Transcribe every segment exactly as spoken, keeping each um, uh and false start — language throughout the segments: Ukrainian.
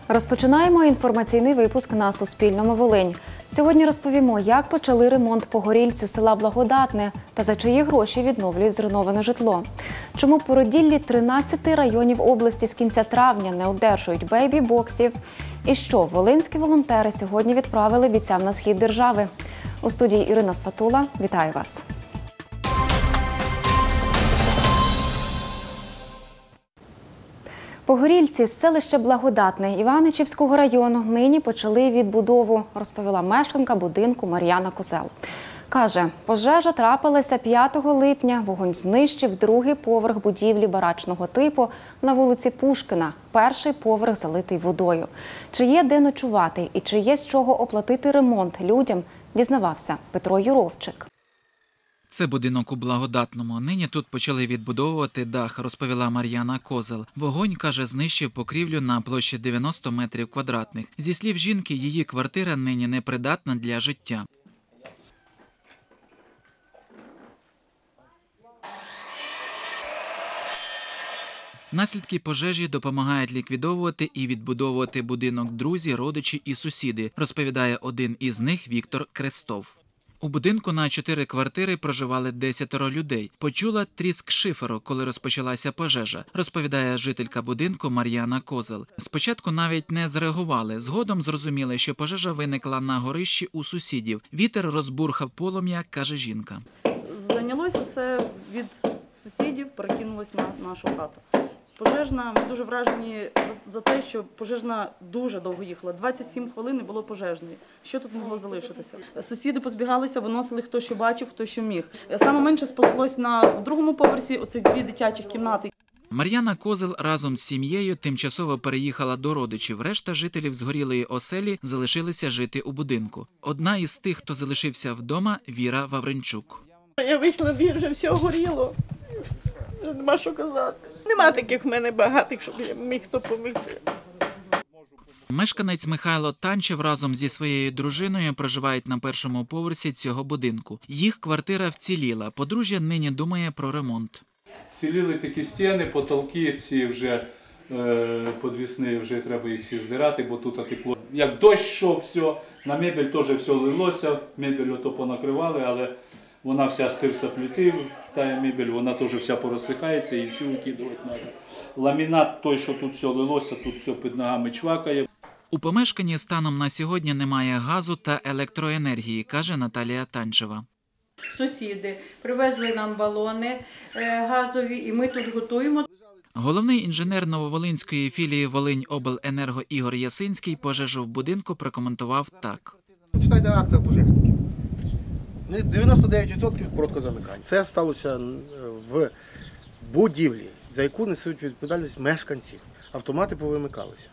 Розпочинаємо інформаційний випуск на Суспільному Волинь. Сьогодні розповімо, як почали ремонт погорільці села Благодатне та за чиї гроші відновлюють зруйноване житло. Чому породіллі тринадцяти районів області з кінця травня не одержують бейбі-боксів. І що волинські волонтери сьогодні відправили бійцям на схід держави. У студії Ірина Сватула. Вітаю вас. Погорільці з селища Благодатне Іваничівського району нині почали відбудову, розповіла мешканка будинку Мар'яна Козел. Каже, пожежа трапилася п'ятого липня, вогонь знищив другий поверх будівлі барачного типу на вулиці Пушкіна, перший поверх залитий водою. Чи є де ночувати і чи є з чого оплатити ремонт людям, дізнавався Петро Юровчик. Це будинок у Благодатному. Нині тут почали відбудовувати дах, розповіла Мар'яна Козел. Вогонь, каже, знищив покрівлю на площі дев'яносто метрів квадратних. Зі слів жінки, її квартира нині непридатна для життя. Наслідки пожежі допомагають ліквідовувати і відбудовувати будинок друзі, родичі і сусіди, розповідає один із них Віктор Крестов. У будинку на чотири квартири проживали десятеро людей. Почула тріск шиферу, коли розпочалася пожежа, розповідає жителька будинку Мар'яна Козел. Спочатку навіть не зреагували. Згодом зрозуміли, що пожежа виникла на горищі у сусідів. Вітер розбурхав полум'я, каже жінка. Зайнялося все від сусідів, перекинулося на нашу хату. Пожежна, ми дуже вражені за, за те, що пожежна дуже довго їхала. двадцять сім хвилин і було пожежної. Що тут могло залишитися? Сусіди позбігалися, виносили хто що бачив, хто що міг. Саме менше спаслось на другому поверсі, оці дві дитячих кімнати. Мар'яна Козел разом з сім'єю тимчасово переїхала до родичів. Решта жителів згорілої оселі залишилися жити у будинку. Одна із тих, хто залишився вдома, Віра Вавренчук. Я вийшла, вже все горіло. Нема що казати. Нема таких в мене багатих, щоб я міг допомогти. Мешканець Михайло Танчев разом зі своєю дружиною проживають на першому поверсі цього будинку. Їх квартира вціліла. Подружжя нині думає про ремонт. Ціліли такі стіни, потолки ці вже е, подвісні, вже треба їх всі здирати, бо тут тепло. Як дощ йшов, все, на мебель теж все лилося, мебель ото понакривали, але вона вся з тирсоплити, та мебель, вона теж вся порозсихається і всю викидувати треба. Ламінат той, що тут все лилося, тут все під ногами чвакає. У помешканні станом на сьогодні немає газу та електроенергії, каже Наталія Танчева. Сусіди привезли нам балони газові і ми тут готуємо. Головний інженер Нововолинської філії Волиньобленерго Ігор Ясинський пожежу в будинку прокоментував так. Читайте акти пожежників. дев'яносто дев'ять відсотків коротко замикання. Це сталося в будівлі, за яку несуть відповідальність мешканці. Автомати повимикалися.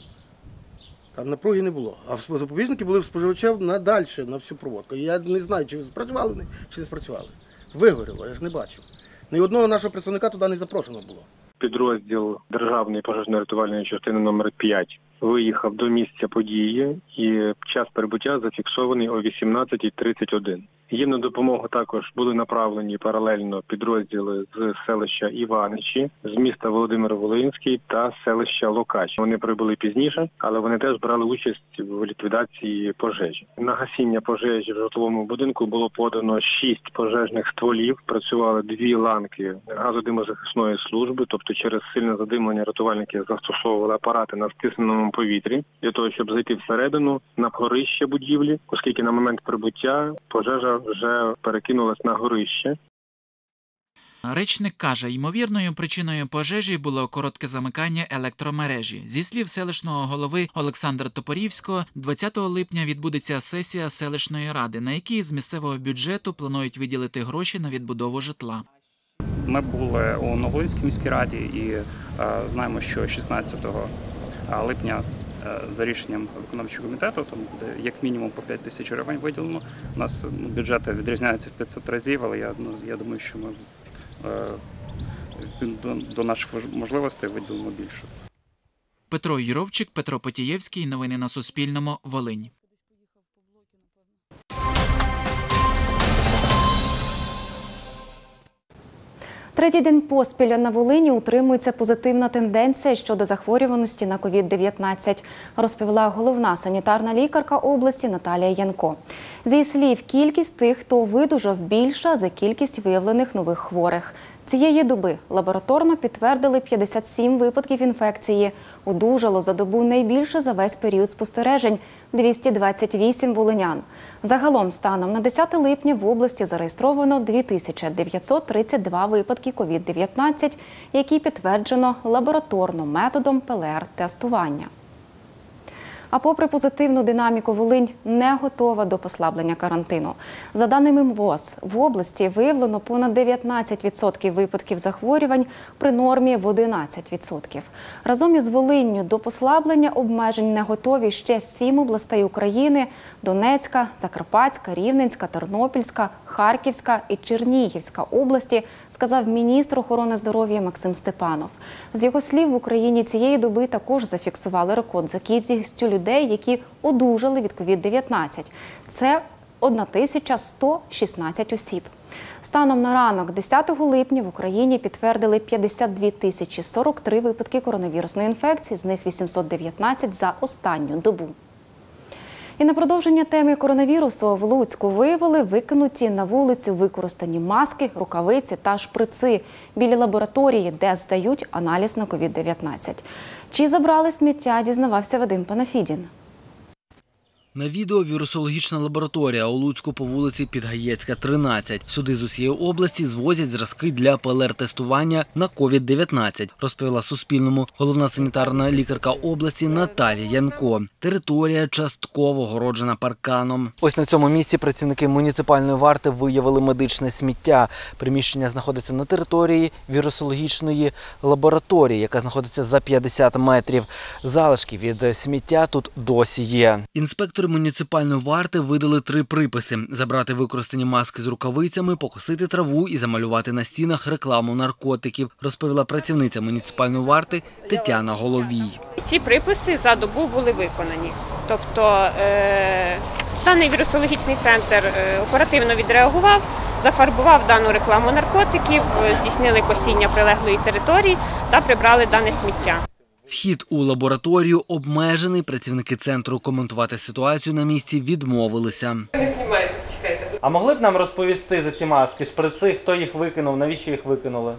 Там напруги не було. А запобіжники були в споживачів надалі, на всю проводку. Я не знаю, чи спрацювали вони, чи не спрацювали. Вигоріло, я ж не бачив. Ні одного нашого представника туди не запрошено було. Підрозділ Державної пожежно-рятувальної частини номер п'ять виїхав до місця події і час прибуття зафіксований о вісімнадцята тридцять один. Їм на допомогу також були направлені паралельно підрозділи з селища Іваничі, з міста Володимир-Волинський та селища Локач. Вони прибули пізніше, але вони теж брали участь в ліквідації пожежі. На гасіння пожежі в житловому будинку було подано шість пожежних стволів, працювали дві ланки газодимозахисної служби, тобто через сильне задимлення рятувальники застосовували апарати на стисненому повітрі для того, щоб зайти всередину на горище будівлі, оскільки на момент прибуття пожежа вже перекинулась на горище. Речник каже, ймовірною причиною пожежі було коротке замикання електромережі. Зі слів селищного голови Олександра Топорівського, двадцятого липня відбудеться сесія селищної ради, на якій з місцевого бюджету планують виділити гроші на відбудову житла. Ми були у Нововолинській міській раді і е, знаємо, що шістнадцятого липня за рішенням виконавчого комітету, там буде як мінімум по п'ять тисяч гривень виділено. У нас ну, бюджети відрізняються в п'ятсот разів, але я, ну, я думаю, що ми е, до, до наших можливостей виділимо більше. Петро Юровчик, Петро Потієвський. Новини на Суспільному. Волинь. Третій день поспіль на Волині утримується позитивна тенденція щодо захворюваності на ковід дев'ятнадцять, розповіла головна санітарна лікарка області Наталія Янко. З її слів, кількість тих, хто видужав, більша за кількість виявлених нових хворих. Цієї доби лабораторно підтвердили п'ятдесят сім випадків інфекції. Одужало за добу найбільше за весь період спостережень – двісті двадцять вісім волинян. Загалом, станом на десяте липня в області зареєстровано дві тисячі дев'ятсот тридцять два випадки ковід дев'ятнадцять, які підтверджено лабораторно методом пе ел ар-тестування. А попри позитивну динаміку, Волинь не готова до послаблення карантину. За даними ем ве о з, в області виявлено понад дев'ятнадцять відсотків випадків захворювань при нормі в одинадцять відсотків. Разом із Волинню до послаблення обмежень не готові ще сім областей України – Донецька, Закарпатська, Рівненська, Тернопільська, Харківська і Чернігівська області, сказав міністр охорони здоров'я Максим Степанов. З його слів, в Україні цієї доби також зафіксували рекорд за кількістю людей, які одужали від ковід дев'ятнадцять. Це тисяча сто шістнадцять осіб. Станом на ранок десятого липня в Україні підтвердили п'ятдесят дві тисячі сорок три випадки коронавірусної інфекції, з них вісімсот дев'ятнадцять за останню добу. І на продовження теми коронавірусу в Луцьку виявили викинуті на вулицю використані маски, рукавиці та шприци біля лабораторії, де здають аналіз на ковід дев'ятнадцять. Чи забрали сміття, дізнавався Вадим Панафідін. На відео вірусологічна лабораторія у Луцьку по вулиці Підгаєцька, тринадцять. Сюди з усієї області звозять зразки для пе ел ар-тестування на ковід дев'ятнадцять, розповіла Суспільному головна санітарна лікарка області Наталія Янко. Територія частково огороджена парканом. Ось на цьому місці працівники муніципальної варти виявили медичне сміття. Приміщення знаходиться на території вірусологічної лабораторії, яка знаходиться за п'ятдесят метрів. Залишки від сміття тут досі є. Інспектор муніципальної варти видали три приписи – забрати використані маски з рукавицями, покосити траву і замалювати на стінах рекламу наркотиків, розповіла працівниця муніципальної варти Тетяна Головій. Ці приписи за добу були виконані. Тобто е- даний вірусологічний центр е- оперативно відреагував, зафарбував дану рекламу наркотиків, здійснили косіння прилеглої території та прибрали дане сміття. Вхід у лабораторію обмежений. Працівники центру коментувати ситуацію на місці відмовилися. Не знімайте, чекайте. А могли б нам розповісти за ці маски, шприци, хто їх викинув, навіщо їх викинули?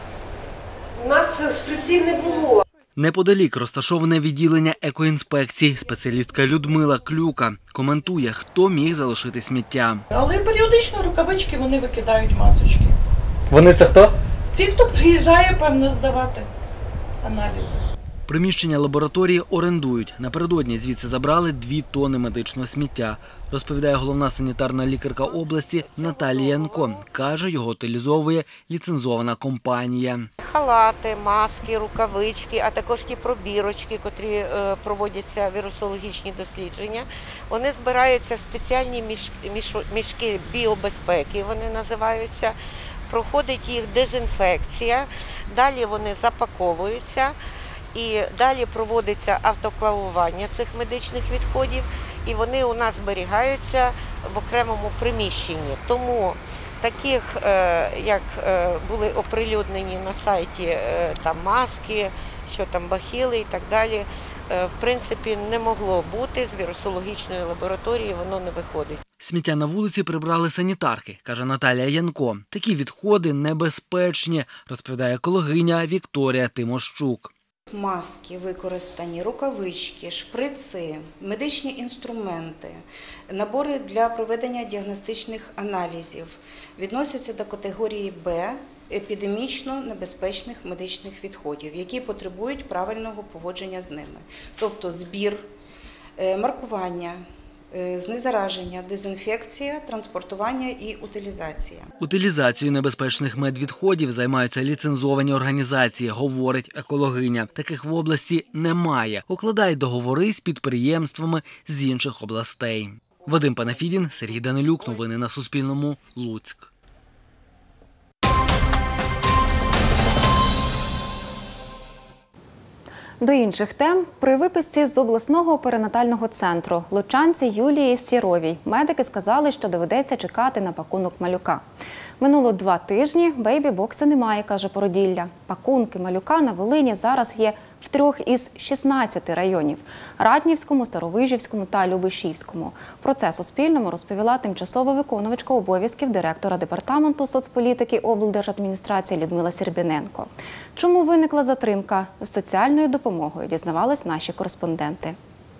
У нас шприців не було. Неподалік розташоване відділення екоінспекції. Спеціалістка Людмила Клюка коментує, хто міг залишити сміття. Але періодично рукавички вони викидають масочки. Вони це хто? Ці, хто приїжджає, певно, здавати аналізи. Приміщення лабораторії орендують. Напередодні звідси забрали дві тонни медичного сміття, розповідає головна санітарна лікарка області Наталія Янко. Каже, його утилізовує ліцензована компанія. Халати, маски, рукавички, а також ті пробірочки, котрі е, проводяться вірусологічні дослідження. Вони збираються в спеціальні міш, міш, мішки біобезпеки, вони називаються. Проходить їх дезінфекція, далі вони запаковуються. І далі проводиться автоклавування цих медичних відходів, і вони у нас зберігаються в окремому приміщенні. Тому таких, як були оприлюднені на сайті там маски, що там бахіли і так далі, в принципі не могло бути, з вірусологічної лабораторії воно не виходить. Сміття на вулиці прибрали санітарки, каже Наталія Янко. Такі відходи небезпечні, розповідає екологиня Вікторія Тимощук. Маски використані, рукавички, шприци, медичні інструменти, набори для проведення діагностичних аналізів відносяться до категорії Б епідемічно небезпечних медичних відходів, які потребують правильного поводження з ними. Тобто збір, маркування, знезараження, дезінфекція, транспортування і утилізація. Утилізацією небезпечних медвідходів займаються ліцензовані організації, говорить екологиня. Таких в області немає. Укладають договори з підприємствами з інших областей. Вадим Панафідін, Сергій Данилюк. Новини на Суспільному. Луцьк. До інших тем. При виписці з обласного перинатального центру лучанці Юлії Сіровій медики сказали, що доведеться чекати на пакунок малюка. Минуло два тижні, бейбі-бокса немає, каже породілля. Пакунки малюка на Волині зараз є в трьох із шістнадцяти районів – Ратнівському, Старовижівському та Любешівському. Про це Суспільному розповіла тимчасова виконувачка обов'язків директора департаменту соцполітики облдержадміністрації Людмила Сербіненко. Чому виникла затримка з соціальною допомогою, дізнавались наші кореспонденти.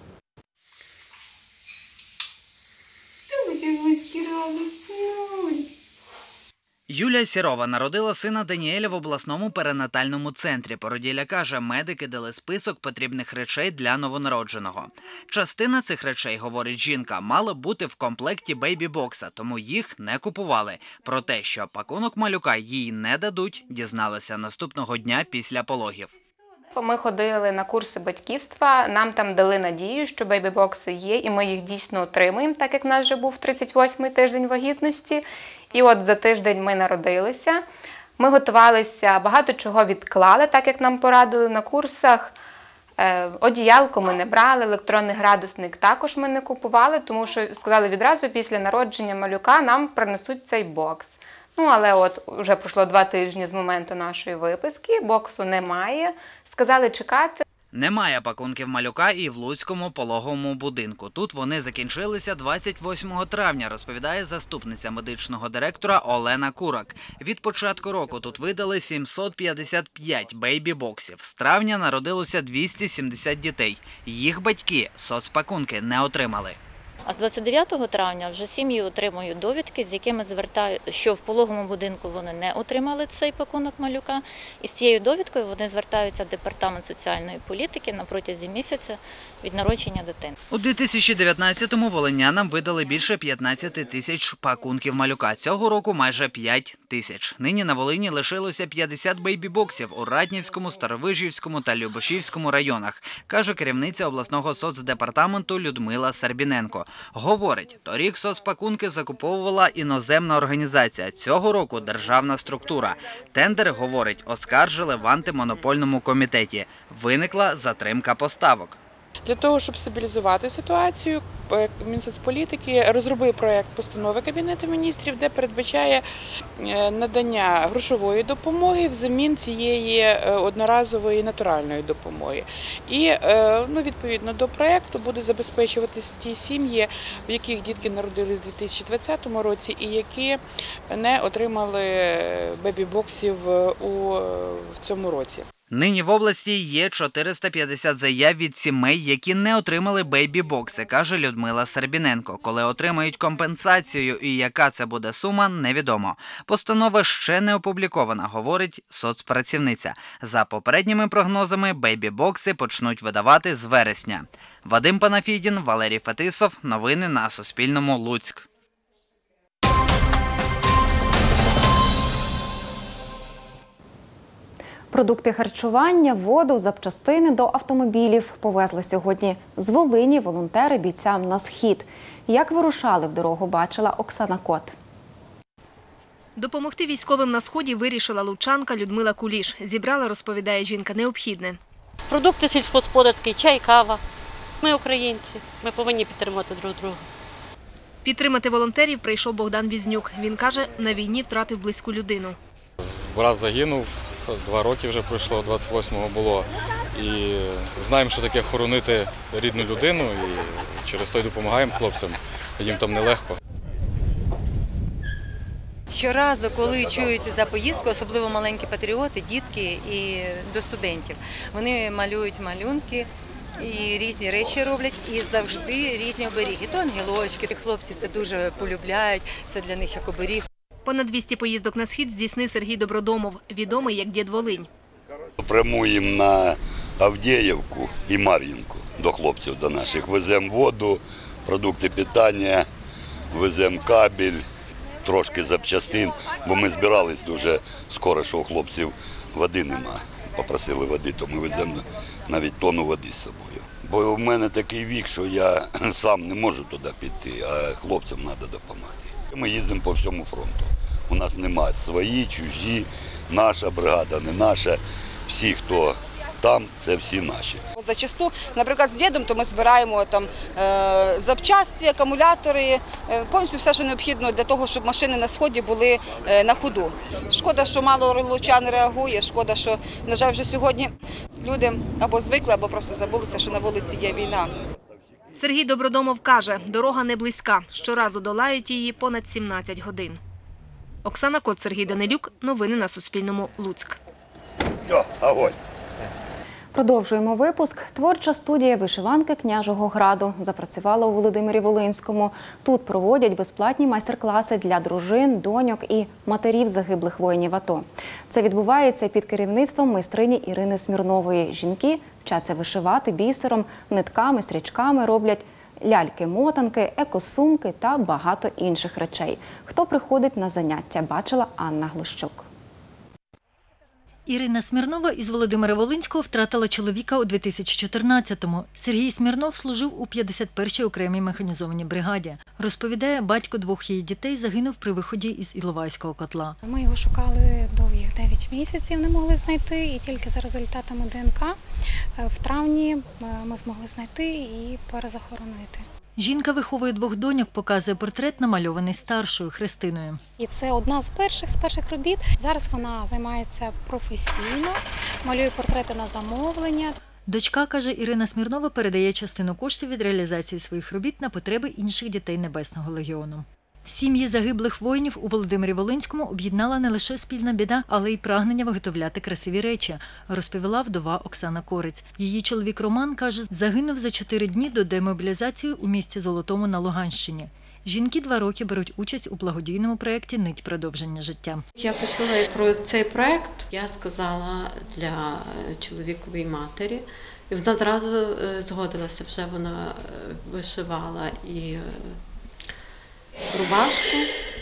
Юлія Сірова народила сина Даніеля в обласному перинатальному центрі. Породілля каже, медики дали список потрібних речей для новонародженого. Частина цих речей, говорить жінка, мала бути в комплекті бейбі-бокса, тому їх не купували. Про те, що пакунок малюка їй не дадуть, дізналася наступного дня після пологів. Ми ходили на курси батьківства, нам там дали надію, що бейбі-бокси є, і ми їх дійсно отримуємо, так як в нас вже був тридцять восьмий тиждень вагітності. І от за тиждень ми народилися, ми готувалися, багато чого відклали, так як нам порадили на курсах. Одіялко ми не брали, електронний градусник також ми не купували, тому що сказали відразу після народження малюка нам принесуть цей бокс. Ну, але от вже пройшло два тижні з моменту нашої виписки, боксу немає, сказали чекати. Немає пакунків малюка і в Луцькому пологовому будинку. Тут вони закінчилися двадцять восьмого травня, розповідає заступниця медичного директора Олена Курак. Від початку року тут видали сімсот п'ятдесят п'ять бейбі-боксів. З травня народилося двісті сімдесят дітей. Їх батьки соцпакунки не отримали. А з двадцять дев'ятого травня вже сім'ї отримують довідки, з якими звертають, що в пологовому будинку вони не отримали цей пакунок малюка. І з цією довідкою вони звертаються в департамент соціальної політики на протязі місяця від народження дитини. У дві тисячі дев'ятнадцятому волинянам видали більше п'ятнадцяти тисяч пакунків малюка. Цього року майже п'ять тисяч. Нині на Волині лишилося п'ятдесят бейбі-боксів у Ратнівському, Старовижівському та Любешівському районах, каже керівниця обласного соцдепартаменту Людмила Сербіненко. Говорить, торік соцпакунки закуповувала іноземна організація, цього року державна структура. Тендер, говорить, оскаржили в антимонопольному комітеті. Виникла затримка поставок. Для того, щоб стабілізувати ситуацію, Мінсоцполітики розробив проєкт постанови Кабінету міністрів, де передбачає надання грошової допомоги взамін цієї одноразової натуральної допомоги. І ну, відповідно до проєкту буде забезпечуватися ті сім'ї, в яких дітки народились у дві тисячі двадцятому році і які не отримали бебі-боксів у цьому році. Нині в області є чотириста п'ятдесят заяв від сімей, які не отримали бейбі-бокси, каже Людмила Сербіненко. Коли отримають компенсацію і яка це буде сума, невідомо. Постанова ще не опублікована, говорить соцпрацівниця. За попередніми прогнозами, бейбі-бокси почнуть видавати з вересня. Вадим Панафідін, Валерій Фетисов. Новини на Суспільному. Луцьк. Продукти харчування, воду, запчастини до автомобілів повезли сьогодні з Волині волонтери бійцям на Схід. Як вирушали в дорогу, бачила Оксана Кот. Допомогти військовим на Сході вирішила лучанка Людмила Куліш. Зібрала, розповідає жінка, необхідне. Продукти сільськогосподарські, чай, кава. Ми українці, ми повинні підтримати друг друга. Підтримати волонтерів прийшов Богдан Візнюк. Він каже, на війні втратив близьку людину. Брат загинув, два роки вже пройшло, двадцять восьмого було. І знаємо, що таке хоронити рідну людину, і через то й допомагаємо хлопцям, їм там нелегко. Щоразу, коли чують за поїздку, особливо маленькі патріоти, дітки і до студентів, вони малюють малюнки і різні речі роблять, і завжди різні оберіги. То ангелочки, хлопці це дуже полюбляють, це для них як оберіг. Понад двісті поїздок на Схід здійснив Сергій Добродомов, відомий як Дід Волинь. Прямуємо на Авдіївку і Мар'їнку до хлопців, до наших. Веземо воду, продукти питання, веземо кабель, трошки запчастин, бо ми збирались дуже скоро, що у хлопців води нема. Попросили води, то ми веземо навіть тонну води з собою. Бо в мене такий вік, що я сам не можу туди піти, а хлопцям треба допомогти. Ми їздимо по всьому фронту. У нас немає свої, чужі, наша бригада, не наша. Всі, хто там, це всі наші. Зачасту, наприклад, з дідом, то ми збираємо там е, запчасті, акумулятори, е, повністю все, що необхідно для того, щоб машини на сході були е, на ходу. Шкода, що мало лучан реагує, шкода, що, на жаль, вже сьогодні люди або звикли, або просто забулися, що на вулиці є війна. Сергій Добродомов каже, дорога не близька. Щоразу долають її понад сімнадцять годин. Оксана Кот, Сергій Данилюк. Новини на Суспільному. Луцьк. Все, огонь. Продовжуємо випуск. Творча студія вишиванки Княжого Граду запрацювала у Володимирі-Волинському. Тут проводять безплатні майстер-класи для дружин, доньок і матерів загиблих воїнів АТО. Це відбувається під керівництвом майстрині Ірини Смірнової. Жінки вчаться вишивати бісером, нитками, стрічками, роблять ляльки-мотанки, екосумки та багато інших речей. Хто приходить на заняття, бачила Анна Глущук. Ірина Смірнова із Володимира-Волинського втратила чоловіка у дві тисячі чотирнадцятому. Сергій Смірнов служив у п'ятдесят першій окремій механізованій бригаді. Розповідає, батько двох її дітей загинув при виході із Іловайського котла. Ми його шукали довгих дев'ять місяців, не могли знайти, і тільки за результатами ДНК в травні ми змогли знайти і перезахоронити. Жінка виховує двох доньок, показує портрет, намальований старшою Христиною. І це одна з перших, з перших робіт. Зараз вона займається професійно, малює портрети на замовлення. Дочка, каже Ірина Смірнова, передає частину коштів від реалізації своїх робіт на потреби інших дітей Небесного легіону. Сім'ї загиблих воїнів у Володимирі-Волинському об'єднала не лише спільна біда, але й прагнення виготовляти красиві речі, розповіла вдова Оксана Кориць. Її чоловік Роман, каже, загинув за чотири дні до демобілізації у місті Золотому на Луганщині. Жінки два роки беруть участь у благодійному проєкті «Нить продовження життя». Я почула про цей проєкт, я сказала для чоловікової матері. І вона одразу згодилася, вже вона вишивала і рубашку,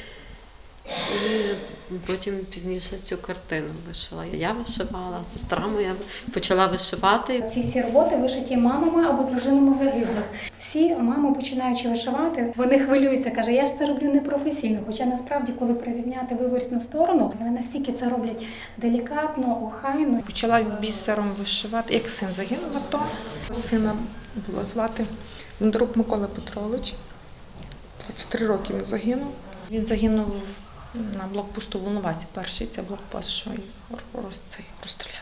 і потім пізніше цю картину вишила. Я вишивала, сестра моя почала вишивати. Ці всі роботи вишиті мамами або дружинами загиблих. Всі мами, починаючи вишивати, вони хвилюються, каже, я ж це роблю непрофесійно. Хоча насправді, коли прирівняти виворітну сторону, вони настільки це роблять делікатно, охайно. Почала бісером вишивати, як син загинув АТО. Сина було звати Бондарук Микола Петрович. двадцять три роки він загинув. Він загинув на блокпосту в Волновасі. Перший це блокпост, що розстріляли.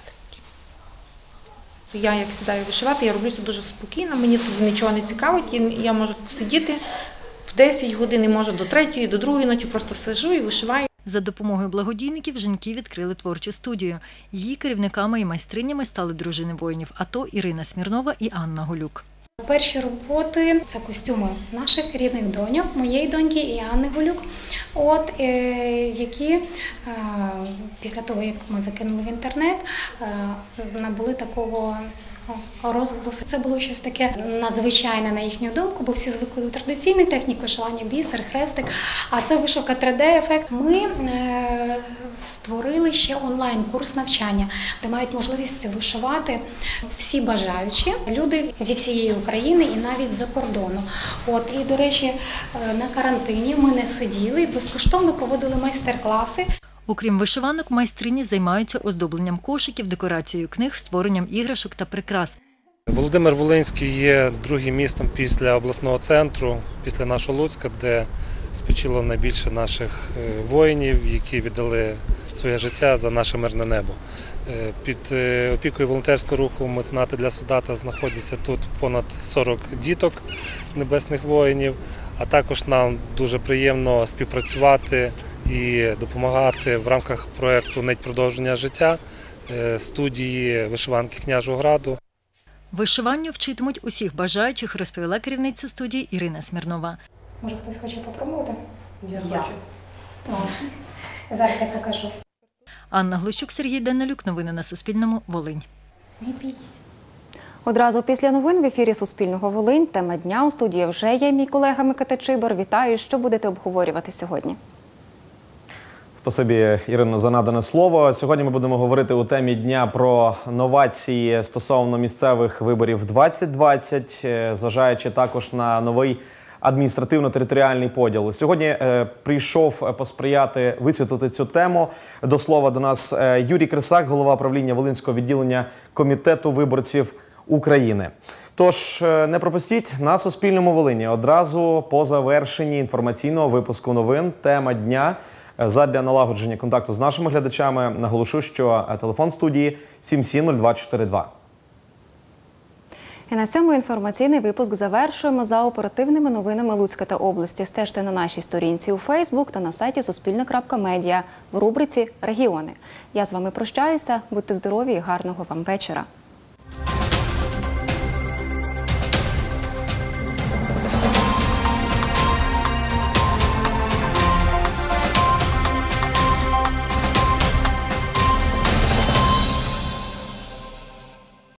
Я як сідаю вишивати, я роблю це дуже спокійно, мені тут нічого не цікавить, я можу сидіти в десять годин, і можу до третьої, до другої ночі просто сиджу і вишиваю. За допомогою благодійників жінки відкрили творчу студію. Її керівниками і майстринями стали дружини воїнів АТО Ірина Смірнова і Анна Голюк. Перші роботи – це костюми наших рідних доньок, моєї доньки і Анни Голюк, от, е, які е, після того, як ми закинули в інтернет, е, набули такого розголосу. Це було щось таке надзвичайне на їхню думку, бо всі звикли до традиційної техніки вишивання, бісер, хрестик, а це вишивка три де-ефект. Ми е, створили ще онлайн-курс навчання, де мають можливість вишивати всі бажаючі люди зі всієї України і навіть з-за кордону. От, і, до речі, на карантині ми не сиділи і безкоштовно проводили майстер-класи. Окрім вишиванок, майстрині займаються оздобленням кошиків, декорацією книг, створенням іграшок та прикрас. Володимир-Волинський є другим містом після обласного центру, після нашого Луцька, де спочило найбільше наших воїнів, які віддали своє життя за наше мирне небо. Під опікою волонтерського руху «Меценати для солдата» знаходяться тут понад сорок діток небесних воїнів, а також нам дуже приємно співпрацювати і допомагати в рамках проєкту «Нить продовження життя» студії вишиванки Княжого Граду. Вишиванню вчитимуть усіх бажаючих, розповіла керівниця студії Ірина Смірнова. Може, хтось хоче попробувати? Я хочу. Зараз я покажу. Анна Глущук, Сергій Данилюк. Новини на Суспільному. Волинь. Не бійся. Одразу після новин в ефірі Суспільного Волинь. Тема дня у студії вже є мій колега Микита Чибор. Вітаю. Що будете обговорювати сьогодні? Спасибі, Ірино, за надане слово. Сьогодні ми будемо говорити у темі дня про новації стосовно місцевих виборів двадцять двадцять, зважаючи також на новий адміністративно-територіальний поділ. Сьогодні е, прийшов посприяти висвітлити цю тему. До слова до нас е, Юрій Крисак, голова правління Волинського відділення Комітету виборців України. Тож не пропустіть на Суспільному Волині одразу по завершенні інформаційного випуску новин «Тема дня». Задля налагодження контакту з нашими глядачами наголошу, що телефон студії сім сім нуль два чотири два. І на цьому інформаційний випуск завершуємо. За оперативними новинами Луцька та області стежте на нашій сторінці у Фейсбук та на сайті суспільне крапка медіа в рубриці «Регіони». Я з вами прощаюся. Будьте здорові і гарного вам вечора.